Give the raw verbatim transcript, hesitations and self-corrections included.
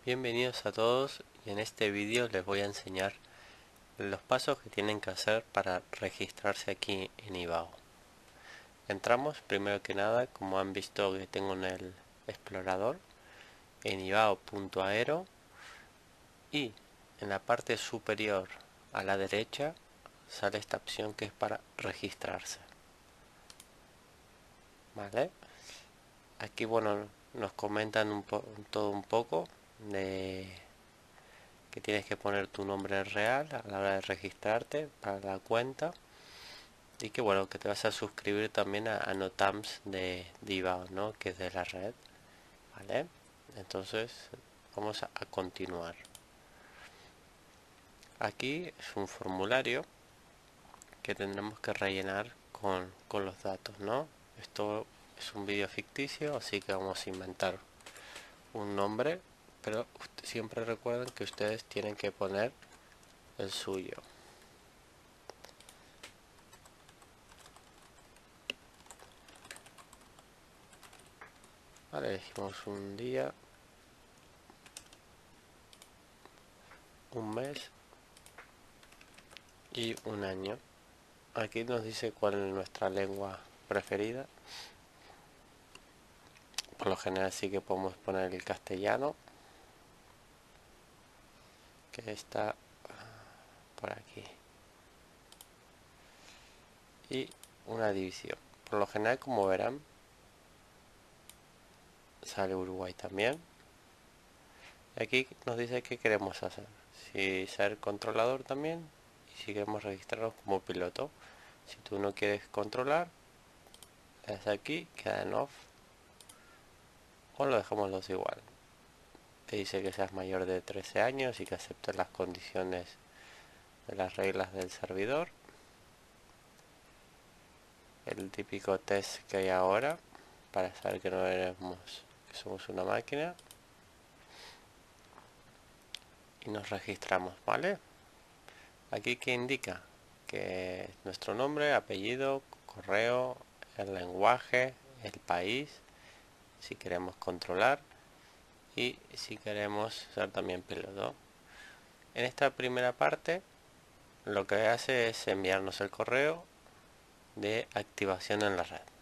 Bienvenidos a todos, y en este vídeo les voy a enseñar los pasos que tienen que hacer para registrarse aquí en Ivao. Entramos primero que nada, como han visto que tengo en el explorador, en ivao punto aero, y en la parte superior a la derecha sale esta opción que es para registrarse. Vale, aquí bueno, nos comentan un po todo un poco de que tienes que poner tu nombre real a la hora de registrarte para la cuenta, y que bueno, que te vas a suscribir también a, a Notams de, de Ivao, ¿no? Que es de la red. Vale, entonces vamos a, a continuar. Aquí es un formulario que tendremos que rellenar con, con los datos, ¿no? Esto es un vídeo ficticio, así que vamos a inventar un nombre, pero siempre recuerden que ustedes tienen que poner el suyo. Vale, elegimos un día, un mes y un año. Aquí nos dice cuál es nuestra lengua preferida. Por lo general sí que podemos poner el castellano, que está por aquí, y una división. Por lo general, como verán, sale Uruguay también. Aquí nos dice qué queremos hacer, si ser controlador también, y si queremos registrarnos como piloto. Si tú no quieres controlar, le das aquí, queda en off, o lo dejamos los igual. Te dice que seas mayor de trece años y que aceptes las condiciones de las reglas del servidor. El típico test que hay ahora para saber que no éramos, que somos una máquina, y nos registramos. Vale, aquí que indica que nuestro nombre, apellido, correo, el lenguaje, el país, si queremos controlar y si queremos ser también piloto. En esta primera parte lo que hace es enviarnos el correo de activación en la red.